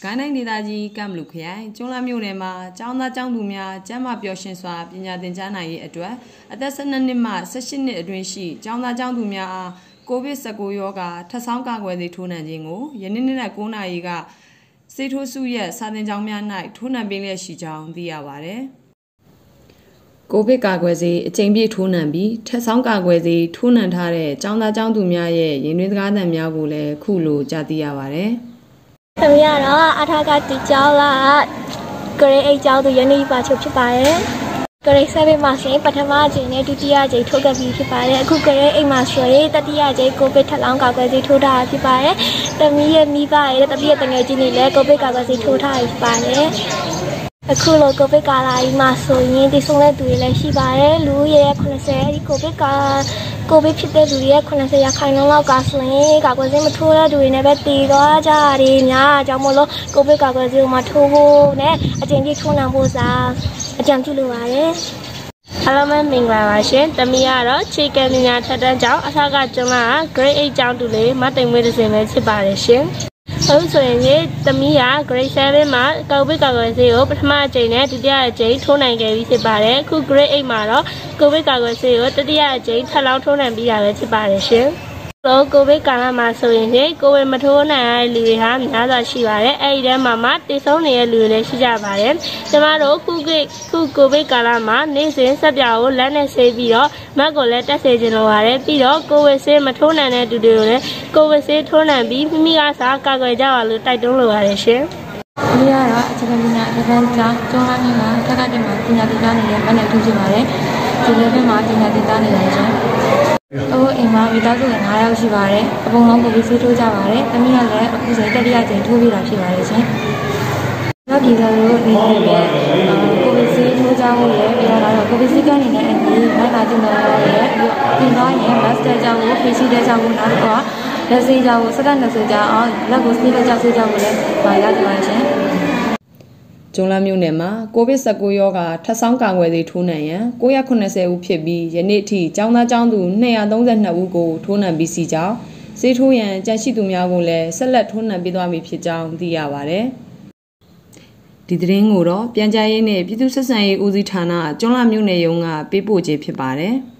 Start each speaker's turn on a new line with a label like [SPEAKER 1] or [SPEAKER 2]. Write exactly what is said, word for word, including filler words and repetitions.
[SPEAKER 1] ကိုင်းတိုင်းဒေသကြီးကမ်ဘလူခရိုင်ကျွန်းလာမြို့နယ်မှာကျောင်းသားကျောင်းသူများကျန်းမာပျော်ရွှင်စွာပညာသင်ကြားနိုင်ရေးအတွက်အသက်၁၂နှစ်မှ၁၈နှစ်အတွင်းရှိကျောင်းသားကျောင်းသူများအားကိုဗစ်၁၉ရောဂါထပ်ဆောင်းကာကွယ်ဆေးထိုးနှံခြင်းကိုယနေ့နေ့၉နာရီကဆေးထိုးစုရဲ့စာသင်ကျောင်းများ၌ထိုးနှံပေးလျက်ရှိကြောင်းသိရပါသည်။ကိုဗစ်ကာကွယ်ဆေးအချိန်ပြည့်ထိုးနှံပြီးထပ်ဆောင်းကာကွယ်ဆေးထိုးနှံထားတဲ့ကျောင်းသားကျောင်းသူများရဲ့ရင်သွေးစကားသံများကိုလည်းခုလိုကြားသိရပါတယ်။
[SPEAKER 2] သမီးကတော့အထာကတီကျောင်းကဂရိတ်အိတ်ကျောင်းသူရနေပါချုပ်ဖြစ်ပါတယ်ဂရိတ်ဆယ်မှာရှင်ပထမအကြိမ်နဲ့ဒုတိယအကြိမ်ထိုးခဲ့ပြီးဖြစ်ပါတယ်အခုဂရိတ်အိတ်မှာဆိုရင်တတိယအကြိမ်ကိုဗစ်ထပ်လောင်းကာကွယ်ဆေးထိုးထားဖြစ်ပါတယ်သမီးရဲ့မိဘရဲ့တပည့်ရဲ့တငယ်ချင်းတွေလည်းကိုဗစ်ကာကွယ်ဆေးထိုးထားဖြစ်ပါတယ်အခုလိုကိုဗစ်ကာလာကြီးမှာဆိုရင်ဒီဆုံးတဲ့သူတွေလည်းရှိပါတယ်လူရဲ့ခုနှစ်ဆယ်ဒီကိုဗစ်ကာကိုဗစ်ဖြစ်တဲ့လူတွေရဲ့ခုနှစ်ဆယ်ရာခိုင်နှုန်းလောက်ကဆိုရင်ကာကွယ်ဆေးမထိုးတဲ့လူတွေနဲ့ပဲတည်သွားကြတယ်များအကြောင်းမလို့ကိုဗစ်ကာကွယ်ဆေးကိုမှထိုးဖို့နဲ့အကျဉ်းကြီးထိုးနှံဖို့စာအကြံပြုလိုပါတယ်အားလုံးပဲမင်္ဂလာပါရှင်တမီးကတော့ခြေကံပညာထက်တန်းကျောင်းအထက်ကကျွန်းလာ grade 8ကျောင်းသူလေးမတိမ်မွေးတစ်စင်ပဲဖြစ်ပါတယ်ရှင်ဟုတ်ဆိုရင်တမီးက grade 7မှာကိုဗစ်ကာကွယ်ဆေးကိုပထမအကြိမ်နဲ့ဒုတိယအကြိမ်ထိုးနိုင်ခဲ့ပြီးဖြစ်ပါတယ်အခု grade 8မှာတော့ကိုဗစ်ကာကွယ်ဆေးကိုတတိယအကြိမ်ထပ်လောင်းထိုးနိုင်ပြီးတာပဲဖြစ်ပါတယ်ရှင်လို့ကိုဗစ်ကာလမှာဆိုရင်ကိုဗစ်မထိုးနိုင်တဲ့လူတွေဟာများစွာရှိပါတယ်အဲ့ဒီထဲမှာမှတည်ဆုံးနေတဲ့လူတွေလည်းရှိကြပါတယ်ကျမတို့ခုကခုကိုဗစ်ကာလမှာနေ့စဉ်စက်ပြာကိုလက်နဲ့ဆေးပြီးတော့မက်ကိုလည်းတက်ဆေးခြင်းလိုပါတယ်ပြီးတော့ကိုဗစ်ဆေးမထိုးနိုင်တဲ့လူတွေကိုလည်းကိုဗစ်ဆေးထိုးနိုင်ပြီးမိမိကစားကာကွယ်ကြပါလို့တိုက်တွန်းလိုပါတယ်ရှင်
[SPEAKER 3] ဒီကတော့အခြေခံပညာတစ်ပတ်ကျောင်းကျောင်းလာနေတာတက္ကသိုလ်မှာပညာသင်ကြားနေတဲ့မနက်ထိုးဖြစ်ပါတယ်ဒီလိုပဲမှာပညာသင်ကြားနေတယ်ရှင်အခုအိမ်မှာမိသားစုက၅ယောက်ရှိပါတယ်အပုံလုံးကိုဗစ်ဆေးထိုးကြပါတယ်တမီးကလည်းအခုဆိုတတိယကြိမ်ထိုးပြီးတာဖြစ်ပါတယ်ရှင်နောက်ဒီလိုလိုနေနေပဲကိုဗစ်ဆေးထိုးကြဖို့ရပြီးတော့ကိုဗစ်ဆေးကနေလည်းအညီလိုက်လာကြည့်လို့ရပြီးတော့ရင် master ကြောင့်ကိုဖေးရှိတဲ့ကြောင့်ကိုနောက်တော့လက်ဆေးကြောင့်ကိုစက္ကန့်၂၀ကြာအောင်လက်ကိုဆေးလက်ကြောင့်ဆေးကြောင့်ကိုလည်းပါရကြပါရှင်
[SPEAKER 1] ကျွန်းလာမြို့နယ်မှာကိုဗစ်၁၉ရောဂါထပ်ဆောင်းကာကွယ်ဆေးထိုးနှံရန်၉၇၀ဦးဖြစ်ပြီးယနေ့အထိကျောင်းသားကျောင်းသူ၂၃၂ဦးကိုထိုးနှံပြီးစီကြောင်းဆေးထိုးရန်ကြန့်ရှိသူများကိုလည်းဆက်လက်ထိုးနှံပေးသွားမည်ဖြစ်ကြောင်းသိရပါဗျ။ဒီသတင်းကိုတော့ပြန်ကြားရေးနဲ့ပြည်သူ့ဆက်ဆံရေးဦးစီးဌာနကျွန်းလာမြို့နယ်ရုံးကပေးပို့ခြင်းဖြစ်ပါတယ်။